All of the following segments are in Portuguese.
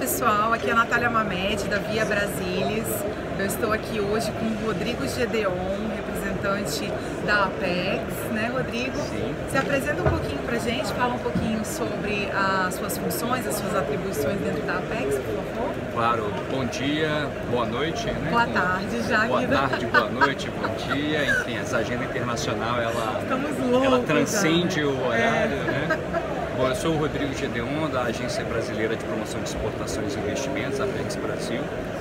pessoal, aqui é a Natália Mamed da Via Brasilis. Eu estou aqui hoje com o Rodrigo Gedeon, representante da Apex, né, Rodrigo? Sim. Se apresenta um pouquinho pra gente, fala um pouquinho sobre as suas funções, as suas atribuições dentro da Apex, por favor. Claro, bom dia, boa noite, né? Boa tarde já. Boa aqui tarde, boa noite, bom dia. Enfim, essa agenda internacional, Estamos loucos, ela transcende já, né? o horário, né? Bom, eu sou o Rodrigo Gedeon, da Agência Brasileira de Promoção de Exportações e Investimentos, Apex Brasil.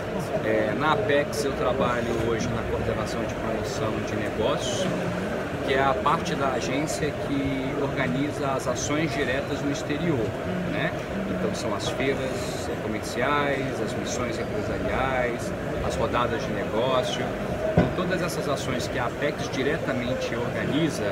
Na Apex eu trabalho hoje na coordenação de promoção de negócios, que é a parte da agência que organiza as ações diretas no exterior, né? Então são as feiras comerciais, as missões empresariais, as rodadas de negócio. Então, todas essas ações que a Apex diretamente organiza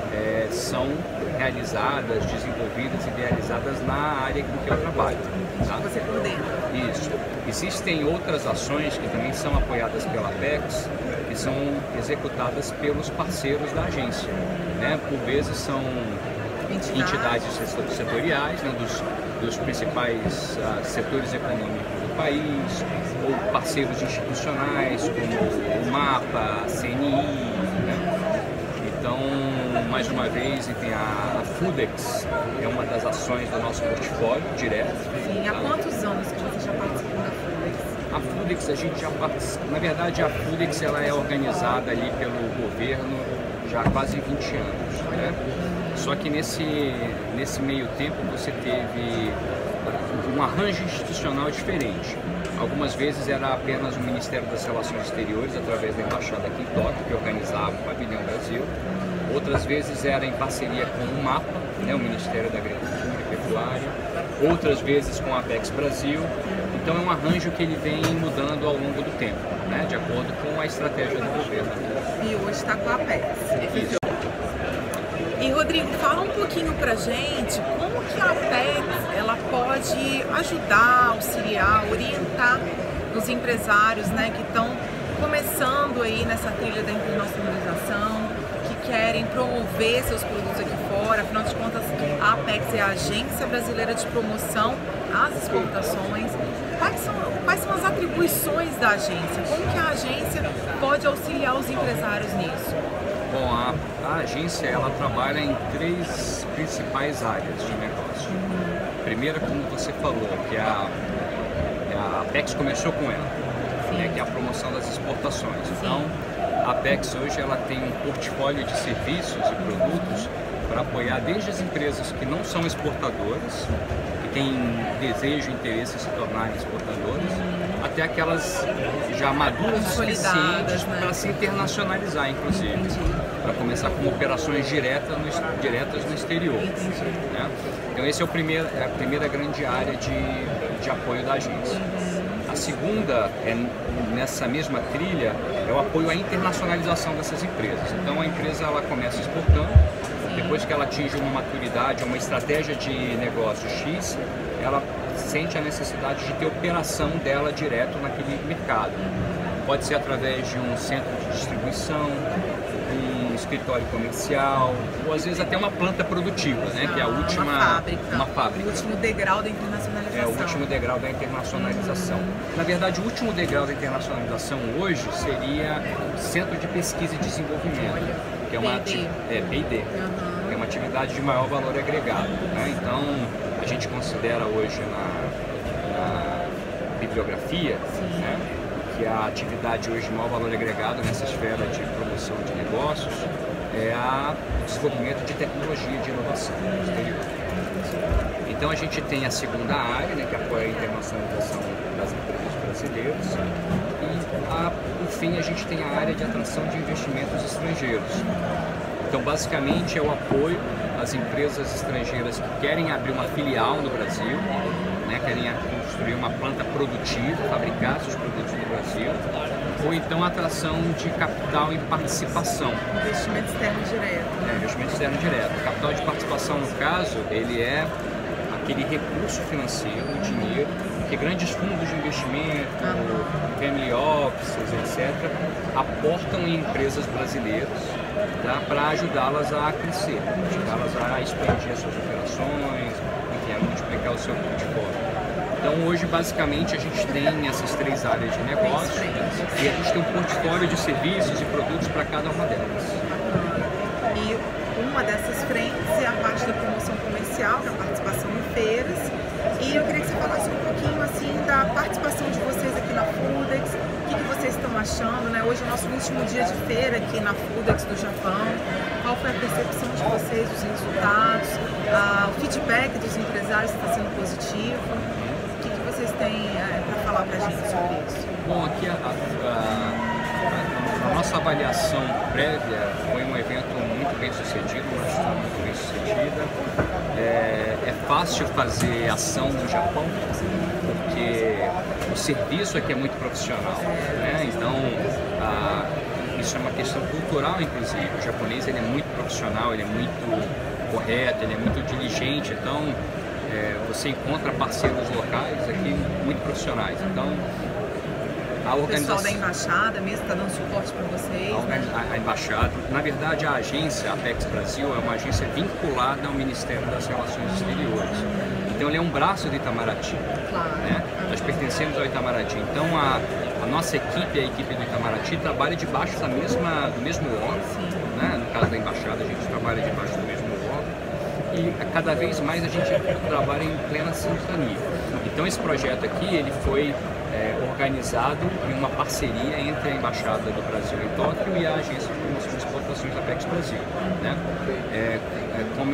são realizadas, desenvolvidas, idealizadas na área com que eu trabalho. Tá? Você coordena. Isso. Existem outras ações que também são apoiadas pela Apex, que são executadas pelos parceiros da agência, né? Por vezes são entidades setoriais, né? dos principais setores econômicos do país, ou parceiros institucionais como o MAPA, a CNI, né? Então, mais uma vez, enfim, a Fudex é uma das ações do nosso portfólio direto. Sim, há quantos anos que você já participou da Fudex? A Fudex, a gente já participa. Na verdade, a Fudex ela é organizada ali pelo governo já há quase 20 anos, né? Só que nesse meio tempo você teve um arranjo institucional diferente. Algumas vezes era apenas o Ministério das Relações Exteriores, através da Embaixada aqui em Tóquio, que organizava o Pavilhão Brasil. Outras vezes era em parceria com o MAPA, né, o Ministério da Agricultura e Pecuária. Outras vezes com a Apex Brasil. Então é um arranjo que ele vem mudando ao longo do tempo, né, de acordo com a estratégia do governo. E hoje está com a Apex. Isso. E Rodrigo, fala um pouquinho pra gente como que a Apex ela pode ajudar, auxiliar, orientar os empresários, né, que estão começando aí nessa trilha da internacionalização, que querem promover seus produtos aqui fora. Afinal de contas, a Apex é a Agência Brasileira de Promoção às Exportações. Quais são as atribuições da agência? Como que a agência pode auxiliar os empresários nisso? Bom, a agência ela trabalha em 3 principais áreas de negócio. Primeira, como você falou, que a Apex começou com ela, né, que é a promoção das exportações. Então, a Apex hoje ela tem um portfólio de serviços e produtos para apoiar desde as empresas que não são exportadoras, que têm desejo e interesse em se tornarem exportadoras, até aquelas já maduras o suficientes, né, para se internacionalizar, inclusive, para começar com operações diretas no exterior. Né? Então esse é a primeira grande área de apoio da agência. A segunda, nessa mesma trilha, é o apoio à internacionalização dessas empresas. Então a empresa ela começa exportando, depois que ela atinge uma maturidade, uma estratégia de negócio X, ela sente a necessidade de ter operação dela direto naquele mercado. Pode ser através de um centro de distribuição, um escritório comercial, ou às vezes até uma planta produtiva, né? Que é a última... Uma fábrica. O último degrau da internacionalização. É, o último degrau da internacionalização. Na verdade, o último degrau da internacionalização hoje seria o Centro de Pesquisa e Desenvolvimento, que é uma P&D, é uma atividade de maior valor agregado, né? Então, a gente considera hoje na bibliografia, né, que a atividade hoje de maior valor agregado nessa esfera de promoção de negócios é o desenvolvimento de tecnologia de inovação no exterior. Então a gente tem a segunda área, né, que apoia a internacionalização das empresas brasileiras, e por fim a gente tem a área de atração de investimentos estrangeiros. Então basicamente é o apoio às empresas estrangeiras que querem abrir uma filial no Brasil, né, querem construir uma planta produtiva, fabricar seus produtos no Brasil, ou então a atração de capital em participação. Investimento externo direto. Né? Investimento externo direto. O capital de participação, no caso, ele é aquele recurso financeiro, o dinheiro, que grandes fundos de investimento, family offices, etc., aportam em empresas brasileiras, tá, para ajudá-las a crescer, ajudá-las a expandir as suas operações, enfim, a multiplicar o seu portfólio. Então hoje basicamente a gente tem essas 3 áreas de negócio e a gente tem um portfólio de serviços e produtos para cada uma delas. E uma dessas frentes é a parte da promoção comercial, da participação em feiras. E eu queria que você falasse um pouquinho assim da participação de vocês aqui na Foodix, o que vocês estão achando, né? Hoje é o nosso último dia de feira aqui na Foodix do Japão. Qual foi a percepção de vocês, dos resultados? O feedback dos empresários está sendo positivo? O que vocês têm para falar para a gente sobre isso? Bom, aqui a nossa avaliação prévia foi um evento muito bem sucedido, uma gestão muito bem sucedida. É fácil fazer ação no Japão, porque o serviço aqui é muito profissional, né? Então, isso é uma questão cultural, inclusive. O japonês ele é muito profissional, ele é muito correto, ele é muito diligente. Então, você encontra parceiros locais aqui muito profissionais. Então, a organização... O pessoal da embaixada mesmo está dando suporte para vocês? A embaixada, na verdade a agência, a Apex Brasil, é uma agência vinculada ao Ministério das Relações Exteriores. Então ele é um braço do Itamaraty. Claro. Né? Nós pertencemos ao Itamaraty. Então a nossa equipe, a equipe do Itamaraty, trabalha debaixo do mesmo órgão. Né? No caso da embaixada, a gente trabalha debaixo do mesmo órgão. E cada vez mais a gente trabalha em plena sintonia. Então esse projeto aqui, ele foi organizado em uma parceria entre a Embaixada do Brasil em Tóquio e a Agência de Promoção de Exportações Apex Brasil. Né? Como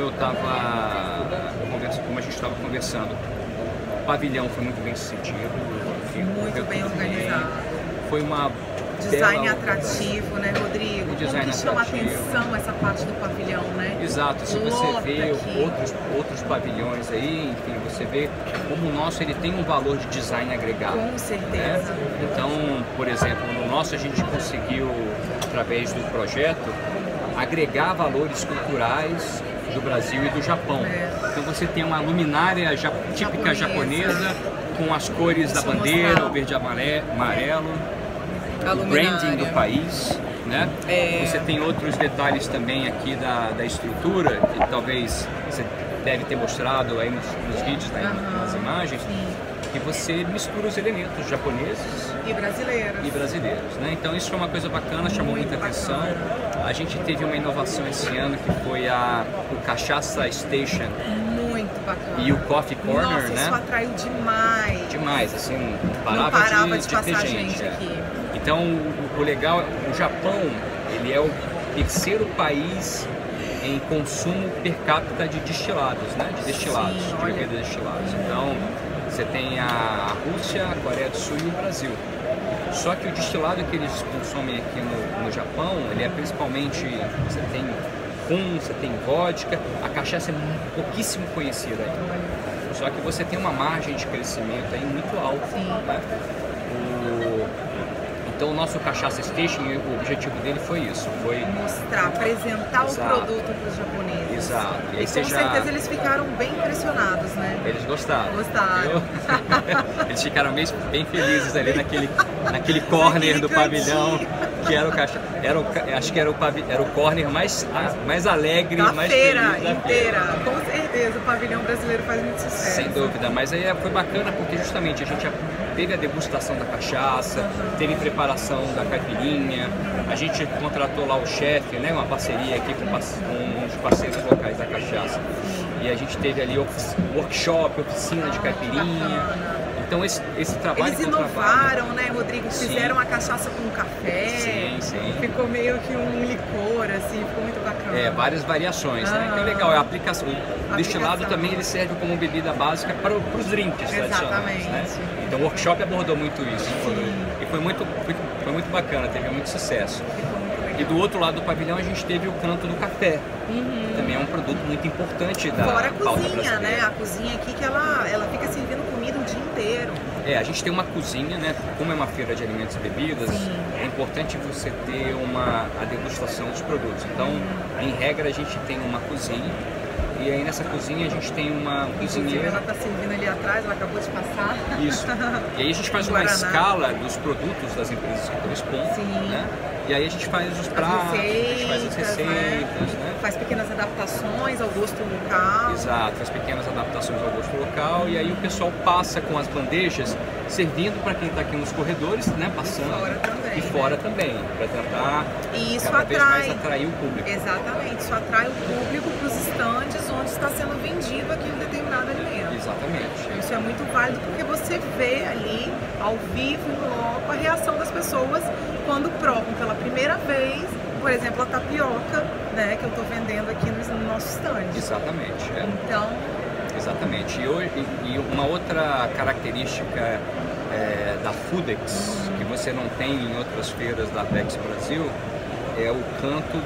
a gente estava conversando, o pavilhão foi muito bem sucedido. Muito bem organizado. Foi uma design atrativo, né, Rodrigo? Design Como que chama atrativo. Atenção essa parte do pavilhão, né? Exato, se você vê outros pavilhões aí, enfim, você vê como o nosso ele tem um valor de design agregado. Com certeza. Né? Então, por exemplo, no nosso a gente conseguiu, através do projeto, agregar valores culturais do Brasil e do Japão. Então você tem uma luminária típica japonesa com as cores da bandeira, o verde e amarelo, o branding do país, né? Você tem outros detalhes também aqui da estrutura, que talvez você deve ter mostrado aí nos vídeos, nas imagens, que você mistura os elementos japoneses e brasileiros, né? Então isso foi uma coisa bacana, chamou muita atenção. A gente teve uma inovação esse ano que foi o Cachaça Station. Muito bacana. E o Coffee Corner, nossa, né? Isso atraiu demais. Demais, assim, não parava de ter passar gente aqui. Então, o legal, o Japão, ele é o terceiro país em consumo per capita de destilados, né? De destilados, de bebidas destiladas. Então, você tem a Rússia, a Coreia do Sul e o Brasil. Só que o destilado que eles consomem aqui no Japão, ele é principalmente, você tem rum, você tem vodka, a cachaça é pouquíssimo conhecida aí. Só que você tem uma margem de crescimento aí muito alta. Né? Então o nosso Cachaça Station, o objetivo dele foi isso, foi mostrar, apresentar o produto para os japoneses. Exato. E com certeza eles ficaram bem impressionados, né? Eles gostaram. Gostaram. Eles ficaram bem felizes ali naquele corner do pavilhão, que era o cachaça. Acho que era o corner mais alegre, da mais feira feliz da inteira. Feira. Com certeza, o pavilhão brasileiro faz muito sucesso. Sem dúvida, mas aí foi bacana porque justamente a gente teve a degustação da cachaça, teve preparação da caipirinha, a gente contratou lá o chefe, né, uma parceria aqui com os parceiros locais da cachaça. E a gente teve ali workshop, oficina de caipirinha. Então esse trabalho... Eles inovaram, né, Rodrigo? Fizeram a cachaça com café. Sim. Ficou meio que um licor, assim, ficou muito bacana. Várias variações, né? Que é legal, a aplicação. O destilado também ele serve como bebida básica para os drinks tradicionais, né? Então o workshop abordou muito isso. E foi muito bacana, teve muito sucesso. E do outro lado do pavilhão a gente teve o canto do café. Também é um produto muito importante da Fora a pauta cozinha, brasileira. né? A cozinha aqui que ela fica servindo comida o dia inteiro. A gente tem uma cozinha, né? Como é uma feira de alimentos e bebidas, é importante você ter a degustação dos produtos. Então, em regra, a gente tem uma cozinha. E aí nessa cozinha a gente tem uma cozinheira. Ela está servindo ali atrás, ela acabou de passar. Isso. E aí a gente faz uma escala dos produtos das empresas que estão expondo, né? E aí a gente faz os pratos, a gente faz as receitas, né? faz pequenas adaptações ao gosto local. Exato, faz pequenas adaptações ao gosto local e aí o pessoal passa com as bandejas servindo para quem está aqui nos corredores, né, passando. E fora também, para tentar cada vez mais atrair o público. Exatamente, isso atrai o público para os estandes onde está sendo vendido aquele determinado alimento. Exatamente. Isso é muito válido porque você vê ali, ao vivo, em loco, a reação das pessoas quando provam pela primeira vez, por exemplo, a tapioca, né, que eu estou vendendo aqui no nosso stand. Exatamente. Então... Exatamente. E uma outra característica da Foodex, que você não tem em outras feiras da Apex Brasil, é o canto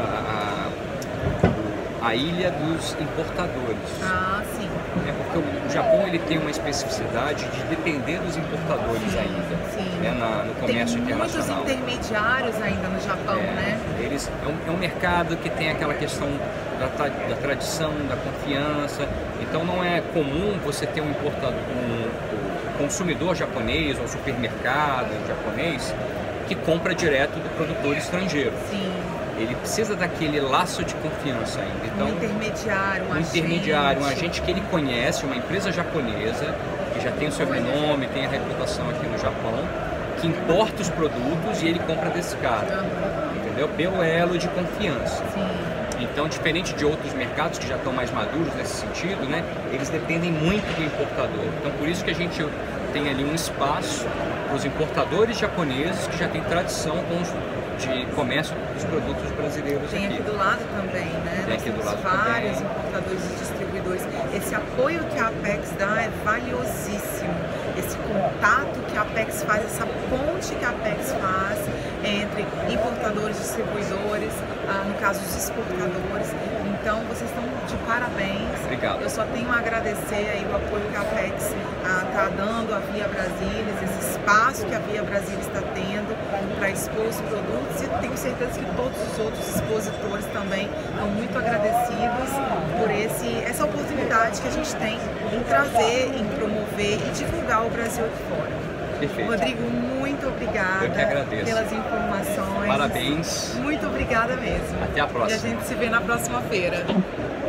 a ilha dos importadores. Ah, sim. Porque o Japão ele tem uma especificidade de depender dos importadores ainda, né, no comércio internacional. Tem muitos intermediários ainda no Japão, né? É um mercado que tem aquela questão da tradição, da confiança. Então não é comum você ter um consumidor japonês ou um supermercado japonês que compra direto do produtor estrangeiro. Sim. Ele precisa daquele laço de confiança ainda. Então, um intermediário, um agente que ele conhece, uma empresa japonesa, que já tem o seu renome, tem a reputação aqui no Japão, que importa os produtos e ele compra desse cara. Entendeu? Pelo elo de confiança. Sim. Então, diferente de outros mercados que já estão mais maduros nesse sentido, né, eles dependem muito do importador. Então, por isso que a gente tem ali um espaço para os importadores japoneses que já têm tradição de comércio dos produtos brasileiros aqui. Tem aqui do lado também, né? Tem aqui do lado vários importadores e distribuidores. Esse apoio que a Apex dá é valiosíssimo. Esse contato que a Apex faz, essa ponte que a Apex faz entre importadores e distribuidores, no caso os exportadores. Então vocês estão de parabéns. Obrigado. Eu só tenho a agradecer aí o apoio que a Apex está dando à Via Brasilis, esse espaço que a Via Brasilis está tendo para expor os produtos, e tenho certeza que todos os outros expositores também estão muito agradecidos por essa oportunidade que a gente tem em trazer, em promover e divulgar o Brasil aqui fora. Perfeito. Rodrigo, muito obrigada. Eu que agradeço. Pelas informações. Parabéns. Muito obrigada mesmo. Até a próxima. E a gente se vê na próxima feira.